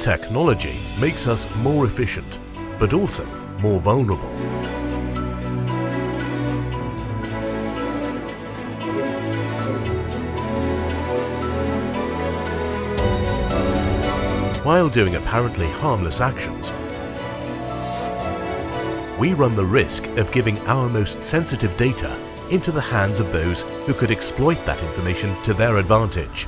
Technology makes us more efficient, but also more vulnerable. While doing apparently harmless actions, we run the risk of giving our most sensitive data into the hands of those who could exploit that information to their advantage.